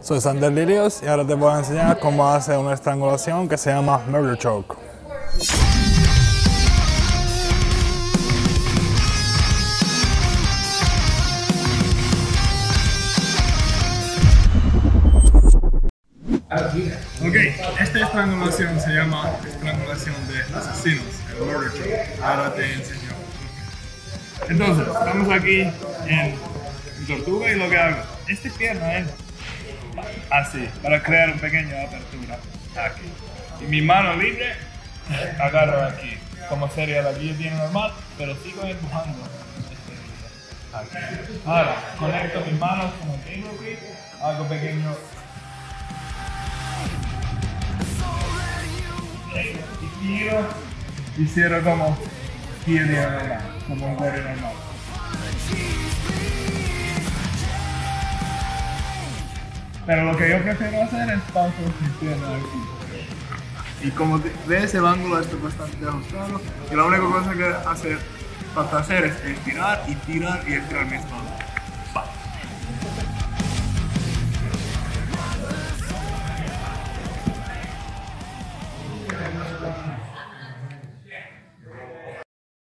Soy Sander Lirios y ahora te voy a enseñar cómo hacer una estrangulación que se llama Murder Choke. Ok, esta estrangulación se llama estrangulación de asesinos, el Murder Choke. Ahora te enseño. Entonces, estamos aquí en Tortuga y lo que hago, esta pierna es así, para crear una pequeña apertura aquí. Y mi mano libre agarro aquí, como sería la guillotina normal, pero sigo empujando aquí. Ahora, conecto mis manos como tengo aquí, hago pequeño y tiro y cierro como guillotina normal, como un gorro normal. Pero lo que yo prefiero hacer es paso mi pierna aquí. Y como ves, el ángulo está bastante ajustado. Y la única cosa que falta hacer es estirar y estirar mis manos.